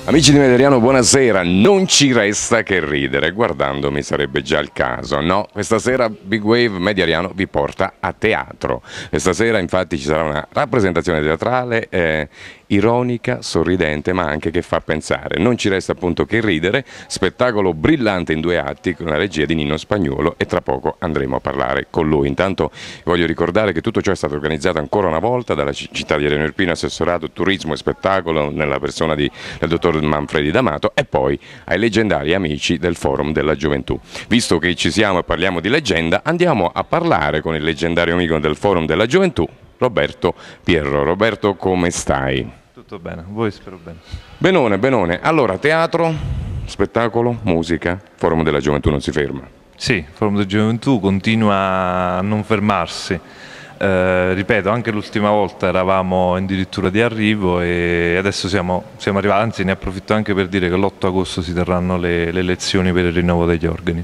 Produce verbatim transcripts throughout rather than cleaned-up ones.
Amici di Mediariano, buonasera. Non ci resta che ridere, guardandomi sarebbe già il caso. No, questa sera Big Wave Mediariano vi porta a teatro. Questa sera infatti ci sarà una rappresentazione teatrale eh, ironica, sorridente, ma anche che fa pensare. Non ci resta appunto che ridere, spettacolo brillante in due atti con la regia di Nino Spagnuolo e tra poco andremo a parlare con lui. Intanto voglio ricordare che tutto ciò è stato organizzato ancora una volta dalla città di Ariano Irpino, assessorato turismo e spettacolo nella persona di, del dottor Manfredi D'Amato, e poi ai leggendari amici del Forum della Gioventù. Visto che ci siamo e parliamo di leggenda, andiamo a parlare con il leggendario amico del Forum della Gioventù, Roberto Pierro. Roberto, come stai? Tutto bene, voi spero bene. Benone, benone. Allora, teatro, spettacolo, musica, Forum della Gioventù non si ferma. Sì, il Forum della Gioventù continua a non fermarsi. Eh, ripeto, anche l'ultima volta eravamo addirittura di arrivo e adesso siamo, siamo arrivati, anzi ne approfitto anche per dire che l'otto agosto si terranno le, le elezioni per il rinnovo degli organi.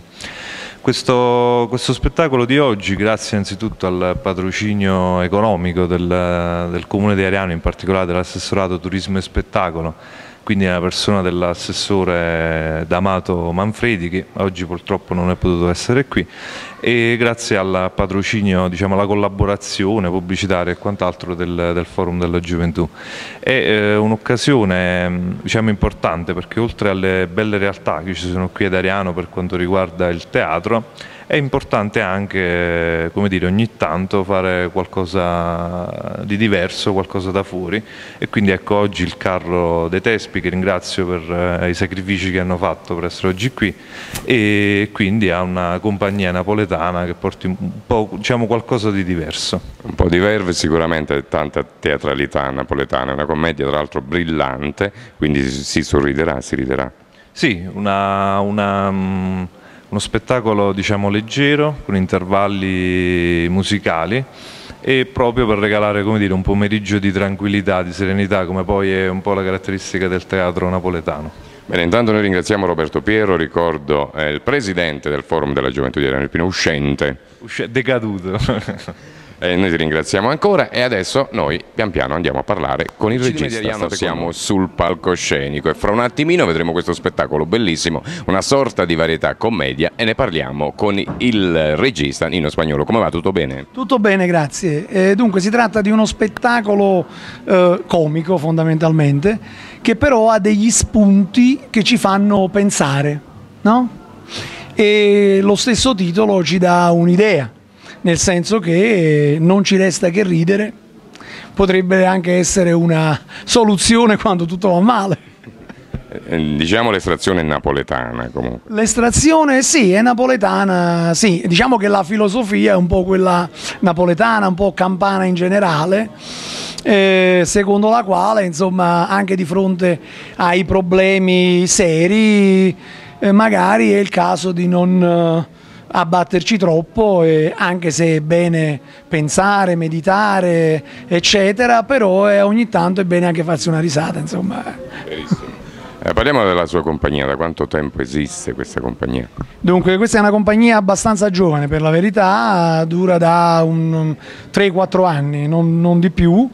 Questo, questo spettacolo di oggi, grazie innanzitutto al patrocinio economico del, del Comune di Ariano, in particolare dell'assessorato turismo e spettacolo, quindi nella persona dell'assessore D'Amato Manfredi, che oggi purtroppo non è potuto essere qui, e grazie al patrocinio, diciamo, alla collaborazione pubblicitaria e quant'altro del, del Forum della Gioventù. È eh, un'occasione, diciamo, importante, perché oltre alle belle realtà che ci sono qui ad Ariano per quanto riguarda il teatro, è importante anche, come dire, ogni tanto fare qualcosa di diverso, qualcosa da fuori, e quindi ecco oggi il carro dei Tespi, che ringrazio per eh, i sacrifici che hanno fatto per essere oggi qui, e quindi ha una compagnia napoletana che porti un po', diciamo, qualcosa di diverso. Un po' di verve, sicuramente tanta teatralità napoletana, è una commedia tra l'altro brillante, quindi si sorriderà, si riderà. Sì, una... una um, uno spettacolo, diciamo, leggero, con intervalli musicali, e proprio per regalare, come dire, un pomeriggio di tranquillità, di serenità, come poi è un po' la caratteristica del teatro napoletano. Bene, intanto noi ringraziamo Roberto Pierro, ricordo eh, il presidente del Forum della Gioventù di Ariano Irpino, uscente. Usce decaduto. Eh, noi ti ringraziamo ancora e adesso noi pian piano andiamo a parlare con il regista. Siamo sul palcoscenico e fra un attimino vedremo questo spettacolo bellissimo, una sorta di varietà commedia, e ne parliamo con il regista Nino Spagnuolo. Come va? Tutto bene? Tutto bene, grazie. Eh, dunque si tratta di uno spettacolo eh, comico fondamentalmente, che però ha degli spunti che ci fanno pensare, no? E lo stesso titolo ci dà un'idea, nel senso che non ci resta che ridere, potrebbe anche essere una soluzione quando tutto va male. Diciamo l'estrazione è napoletana comunque. L'estrazione sì, è napoletana, sì, diciamo che la filosofia è un po' quella napoletana, un po' campana in generale, eh, secondo la quale, insomma, anche di fronte ai problemi seri, eh, magari è il caso di non... Eh, abbatterci troppo, eh, anche se è bene pensare, meditare, eccetera, però eh, ogni tanto è bene anche farsi una risata, insomma. Verissimo. Eh, parliamo della sua compagnia, da quanto tempo esiste questa compagnia? Dunque, questa è una compagnia abbastanza giovane, per la verità, dura da un tre quattro anni, non, non di più,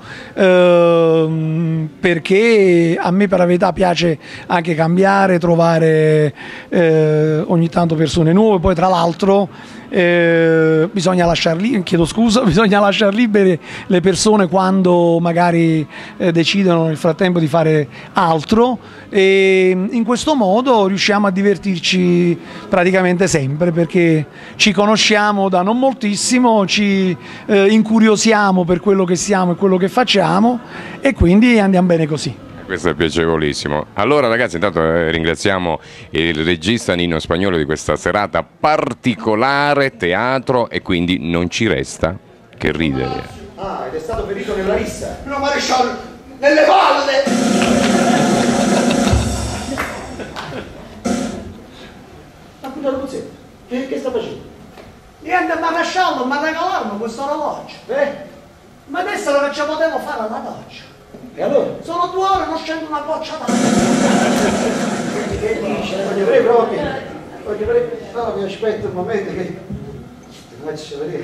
ehm, perché a me per la verità piace anche cambiare, trovare eh, ogni tanto persone nuove, poi tra l'altro eh, bisogna lasciar li- chiedo scusa, bisogna lasciar libere le persone quando magari eh, decidono nel frattempo di fare altro, e in questo modo riusciamo a divertirci praticamente sempre, perché ci conosciamo da non moltissimo, ci eh, incuriosiamo per quello che siamo e quello che facciamo, e quindi andiamo bene così. Questo è piacevolissimo. Allora ragazzi, intanto eh, ringraziamo il regista Nino Spagnuolo di questa serata particolare teatro, e quindi non ci resta che ridere. Ah, ed è stato ferito nella rissa? No, maresciallo, nelle palle! Ma puttana Buzzetto, che, che sta facendo? Niente, maresciallo, mi ha regalato questo orologio, eh? Ma adesso non ci potevo fare la doccia. E allora? Sono due ore, non scendo una goccia d'acqua. Che dice? Voglio vedere proprio. Voglio vedere. No, mi aspetto un momento che... Ti faccio vedere.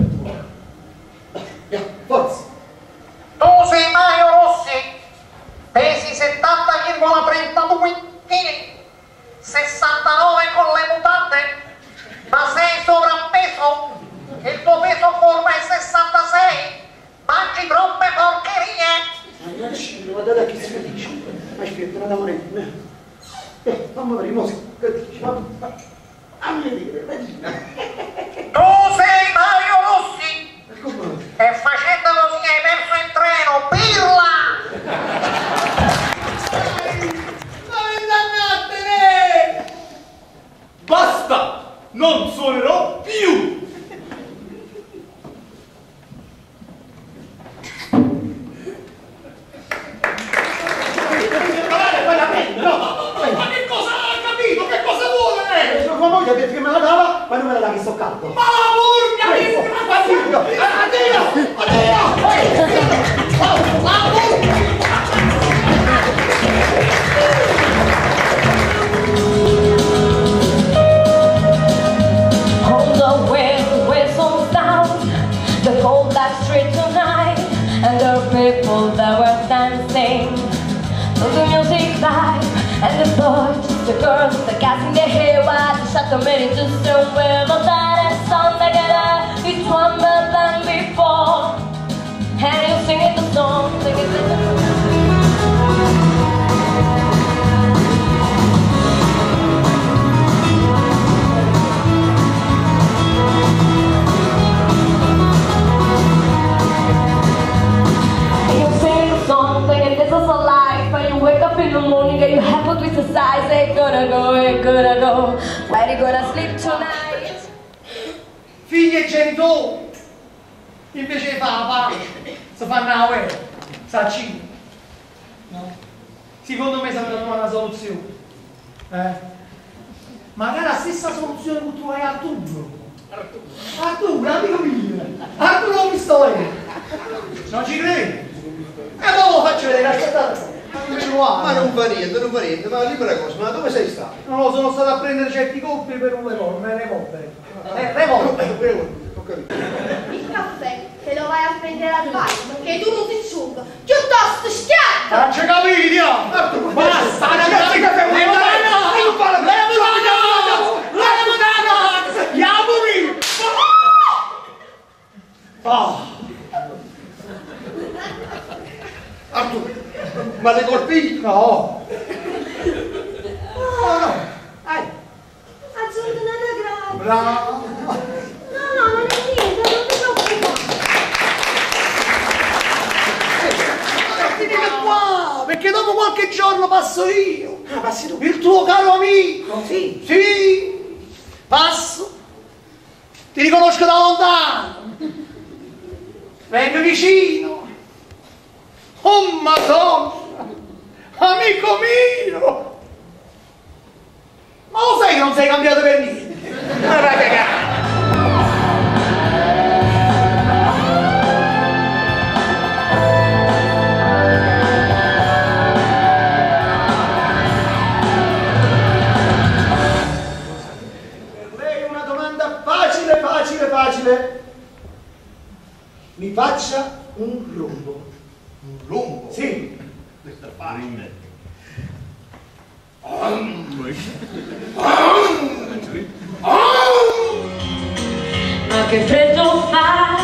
Forza! Tu sei Mario Rossi? Pesi settanta virgola trentadue chili, sessantanove con le mutande, ma sei sovrappeso, il tuo peso forma è sessantasei, mangi troppe porcherie. Ma lasci, guardate che si dice. Aspetta, non da morire. Eh, fammi vedere, mo si, che dici? Fammi vedere, vedi. Tu sei Mario Rossi e facendo così hai perso il treno, pirla! Ma ingannatene! Basta! Non suonerò più! Ma che cosa ha capito? Che cosa vuole? Sua moglie perché me la dava, ma non me la dà che sto caldo. Ma la purga! Addio! Addio! Addio! La purga! On the wind whistles down the cold black street tonight, and the people that were dancing to the music live, and the boys, the girls, the guys in their hair, while the shut the minute to soon with a dance song together. It's one more than before, and you sing it the song, sing it the in the morning and you have a twist of size. Ain't gonna go, ain't gonna go. Where you gonna sleep tonight? Figli e genitori, invece di fare la pace, si fanno la guerra, si accingono. No? Secondo me sarebbe una soluzione. Eh? Magari la stessa soluzione che tu hai a Arturo. Arturo, amico mio. Arturo non mi sto io. Non ci credi? E poi lo faccio vedere, aspettate. Ma non fa niente, non fa niente, ma libera cosa, ma dove sei stato? Non lo sono stato a prendere certi colpi per un revolver, revolver. Eh, revolver. Ho capito. Il caffè te lo vai a prendere al bar, perché tu non ti asciuga, piuttosto schiaccia! Non ci capiti, no? Basta, non ci capiti! Le mutande! Le mutande! Le mutande! Gli auguri! Oh! Arturo, ma le colpiti? No! No, no! Dai! Azzurro non è grave! Bravo! No, no, non è niente, non ti preoccupare! Vieni qua! Perché dopo qualche giorno passo io! Passi tu! Il tuo caro amico! Sì! Sì! Passo! Ti riconosco da lontano! Vengo vicino! Oh Madonna! Amico mio! Ma lo sai che non sei cambiato per niente? Ma vai a cagare! Per lei una domanda facile, facile, facile. Mi faccia un rombo. Un rombo? Sì. Questa è facile. Ma che freddo fa,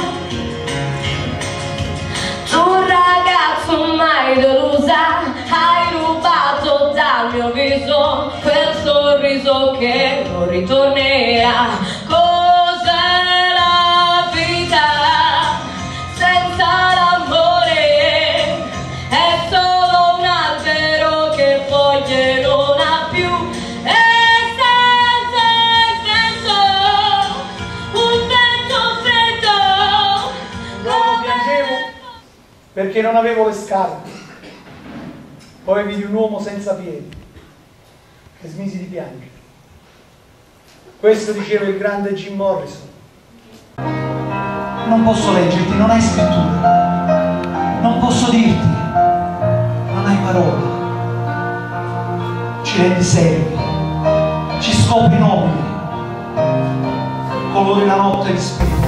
tu ragazzo mai delusa, hai rubato dal mio viso quel sorriso che non ritornerà. Cos'è la vita senza l'amore? È solo un albero che foglie non ha più, e senza il vento, un vento freddo. Dopo piangevo perché non avevo le scarpe. Poi vidi un uomo senza piedi e smisi di piangere. Questo diceva il grande Jim Morrison. Non posso leggerti, non hai scrittura. Non posso dirti, non hai parola. Ci rendi seri, ci scopri nobili, colori la notte e respiri.